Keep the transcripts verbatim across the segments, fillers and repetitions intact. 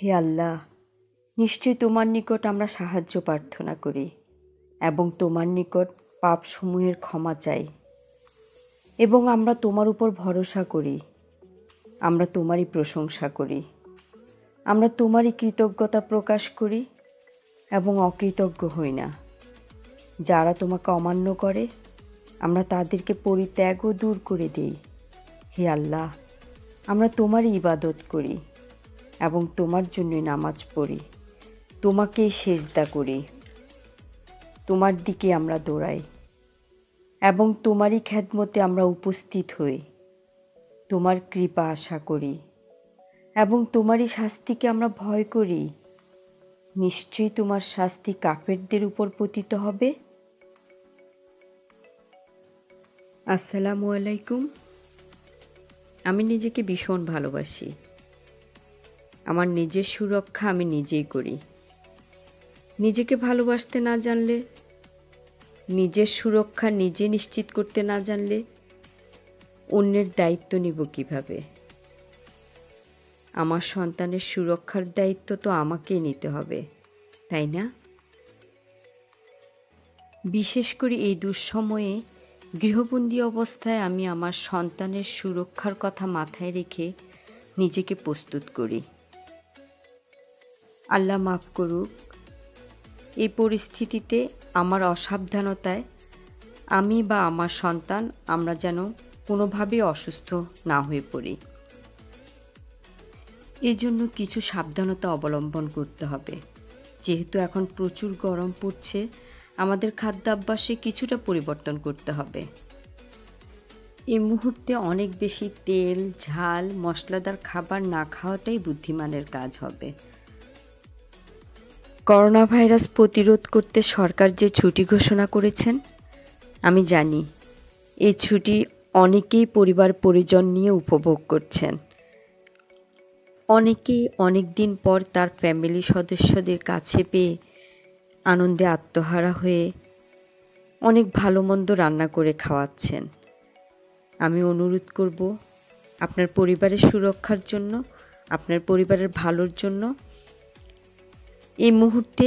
হে আল্লাহ, নিশ্চয়ই তোমার নিকট আমরা সাহায্য প্রার্থনা করি এবং তোমার নিকট পাপসমূহের ক্ষমা চাই এবং আমরা তোমার উপর ভরসা করি। আমরা তোমারই প্রশংসা করি, আমরা তোমারই কৃতজ্ঞতা প্রকাশ করি এবং অকৃতজ্ঞ হই না। যারা তোমাকে অমান্য করে আমরা তাদেরকে পরিত্যাগও দূর করে দেই। হে আল্লাহ, আমরা তোমারই ইবাদত করি এবং তোমার জন্যই নামাজ পড়ি, তোমাকেই সেজদা করি, তোমার দিকে আমরা দৌড়াই এবং তোমারই খেদমতে আমরা উপস্থিত হই। তোমার কৃপা আশা করি এবং তোমারই শাস্তিকে আমরা ভয় করি। নিশ্চয়ই তোমার শাস্তি কাফেরদের উপর পতিত হবে। আসসালামু আলাইকুম। আমি নিজেকে ভীষণ ভালোবাসি। আমার নিজের সুরক্ষা আমি নিজেই করি। নিজেকে ভালোবাসতে না জানলে, নিজের সুরক্ষা নিজে নিশ্চিত করতে না জানলে অন্যের দায়িত্ব নিব কিভাবে? আমার সন্তানের সুরক্ষার দায়িত্ব তো আমাকেই নিতে হবে, তাই না? বিশেষ করে এই দুঃসময়ে গৃহবন্দী অবস্থায় আমি আমার সন্তানের সুরক্ষার কথা মাথায় রেখে নিজেকে প্রস্তুত করি। আল্লাহ মাফ করুক, এই পরিস্থিতিতে আমার অসাবধানতায় আমি বা আমার সন্তান আমরা যেন কোনোভাবেই অসুস্থ না হয়ে পড়ি। এই জন্য কিছু সাবধানতা অবলম্বন করতে হবে। যেহেতু এখন প্রচুর গরম পড়ছে, আমাদের খাদ্যাভ্যাসে কিছুটা পরিবর্তন করতে হবে। এই মুহূর্তে অনেক বেশি তেল, ঝাল, মশলাদার খাবার না খাওয়াটাই বুদ্ধিমানের কাজ হবে। করোনা ভাইরাস প্রতিরোধ করতে সরকার যে ছুটি ঘোষণা করেছেন, আমি জানি এই ছুটি অনেকেই পরিবার পরিজন নিয়ে উপভোগ করছেন। অনেকেই অনেক দিন পর তার ফ্যামিলি সদস্যদের কাছে পেয়ে আনন্দে আত্মহারা হয়ে অনেক ভালো মন্দ রান্না করে খাওয়াচ্ছেন। আমি অনুরোধ করব, আপনার পরিবারের সুরক্ষার জন্য, আপনার পরিবারের ভালোর জন্য এই মুহূর্তে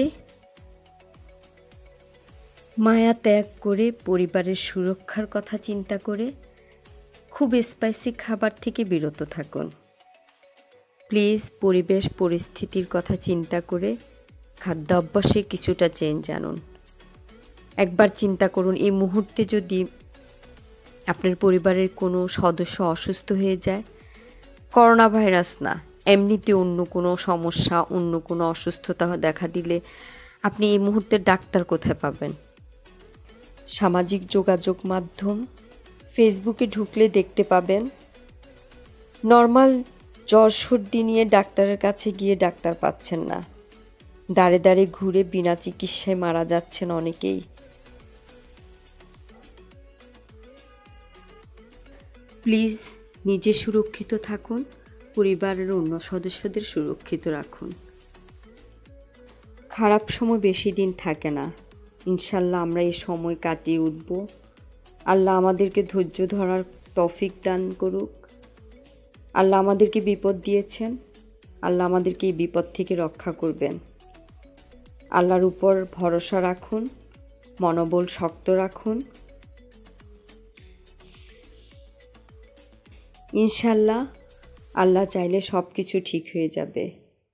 মায়া ত্যাগ করে পরিবারের সুরক্ষার কথা চিন্তা করে খুব স্পাইসি খাবার থেকে বিরত থাকুন। প্লিজ পরিবেশ পরিস্থিতির কথা চিন্তা করে খাদ্য অভ্যাসে কিছুটা চেঞ্জ আনুন। একবার চিন্তা করুন, এই মুহূর্তে যদি আপনার পরিবারের কোনো সদস্য অসুস্থ হয়ে যায়, করোনা ভাইরাস না, এমনিতে অন্য কোনো সমস্যা, অন্য কোনো অসুস্থতা দেখা দিলে আপনি এই মুহূর্তে ডাক্তার কোথায় পাবেন? সামাজিক যোগাযোগ মাধ্যম ফেসবুকে ঢুকলে দেখতে পাবেন নর্মাল জ্বর সর্দি নিয়ে ডাক্তারের কাছে গিয়ে ডাক্তার পাচ্ছেন না, দাঁড়ে দাঁড়ে ঘুরে বিনা চিকিৎসায় মারা যাচ্ছেন অনেকেই। প্লিজ নিজে সুরক্ষিত থাকুন, পরিবারের অন্য সদস্যদের সুরক্ষিত রাখুন। খারাপ সময় বেশি দিন থাকে না, ইনশাল্লাহ আমরা এই সময় কাটিয়ে উঠব। আল্লাহ আমাদেরকে ধৈর্য ধরার তৌফিক দান করুক। আল্লাহ আমাদেরকে বিপদ দিয়েছেন, আল্লাহ আমাদেরকে এই বিপদ থেকে রক্ষা করবেন। আল্লাহর উপর ভরসা রাখুন, মনোবল শক্ত রাখুন। ইনশাল্লাহ আল্লাহ চাইলে সব কিছু ঠিক হয়ে যাবে।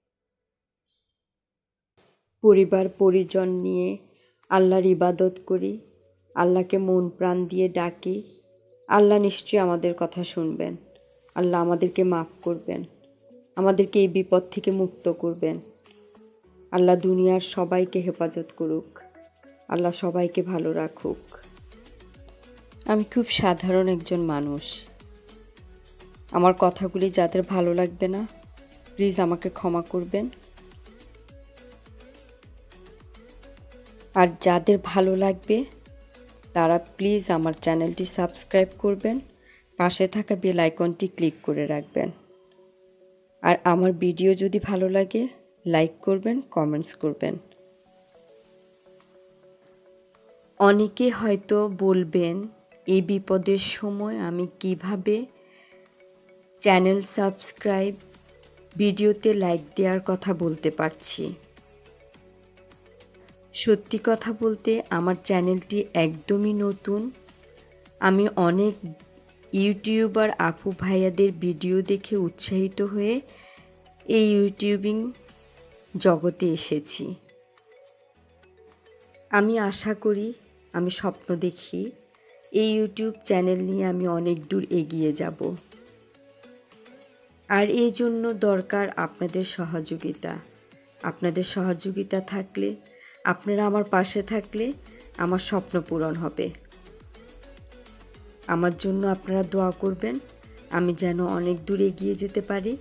পরিবার পরিজন নিয়ে আল্লাহর ইবাদত করি, আল্লাহকে মন প্রাণ দিয়ে ডাকি। আল্লাহ নিশ্চয়ই আমাদের কথা শুনবেন। আল্লাহ আমাদেরকে মাফ করবেন, আমাদেরকে এই বিপদ থেকে মুক্ত করবেন। আল্লাহ দুনিয়ার সবাইকে হেফাজত করুক, আল্লাহ সবাইকে ভালো রাখুক। আমি খুব সাধারণ একজন মানুষ। আমার কথাগুলি যাদের ভালো লাগবে না, প্লিজ আমাকে ক্ষমা করবেন। আর যাদের ভালো লাগবে তারা প্লিজ আমার চ্যানেলটি সাবস্ক্রাইব করবেন, পাশে থাকা বেল আইকনটি ক্লিক করে রাখবেন। আর আমার ভিডিও যদি ভালো লাগে লাইক করবেন, কমেন্টস করবেন। অনেকে হয়তো বলবেন এই বিপদের সময় আমি কিভাবে চ্যানেল সাবস্ক্রাইব, ভিডিওতে লাইক দেওয়ার কথা বলতে পারছি। সত্যি কথা বলতে আমার চ্যানেলটি একদমই নতুন। আমি অনেক ইউটিউবার আপু ভাইয়াদের ভিডিও দেখে উৎসাহিত হয়ে এই ইউটিউবিং জগতে এসেছি। আমি আশা করি, আমি স্বপ্ন দেখি এই ইউটিউব চ্যানেল নিয়ে আমি অনেক দূর এগিয়ে যাব। আর এই জন্য দরকার আপনাদের সহযোগিতা। আপনাদের সহযোগিতা থাকলে, আপনারা আমার পাশে থাকলে আমার স্বপ্ন পূরণ হবে। আমার জন্য আপনারা দোয়া করবেন, আমি যেন অনেক দূর এগিয়ে যেতে পারি।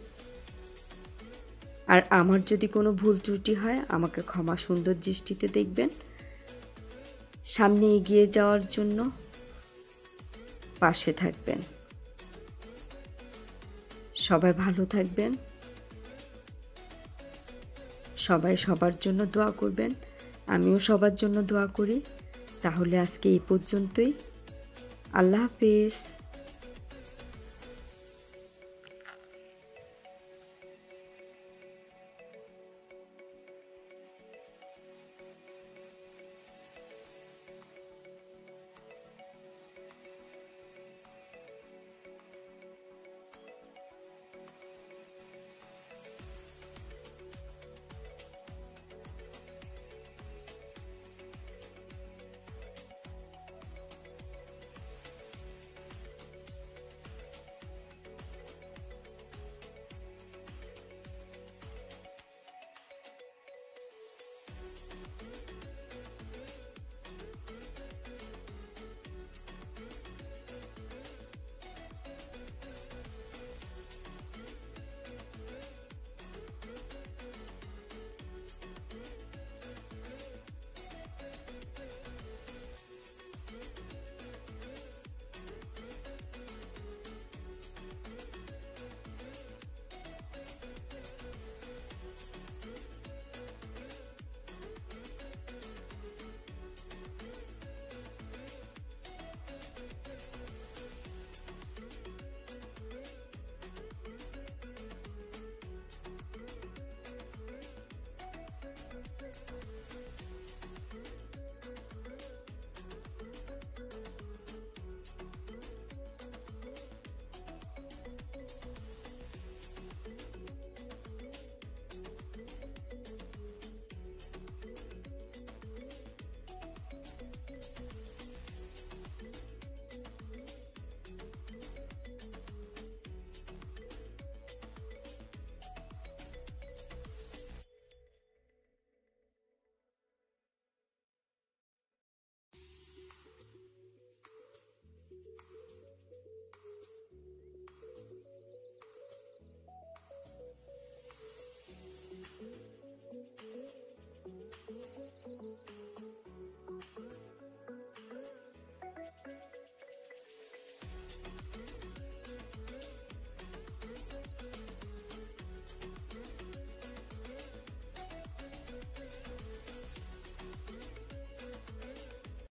আর আমার যদি কোনো ভুল ত্রুটি হয় আমাকে ক্ষমা সুন্দর দৃষ্টিতে দেখবেন। সামনে এগিয়ে যাওয়ার জন্য পাশে থাকবেন। সবাই ভালো থাকবেন, সবাই সবার জন্য দোয়া করবেন, আমিও সবার জন্য দোয়া করি। তাহলে আজকে এই পর্যন্তই। আল্লাহ হাফেজ।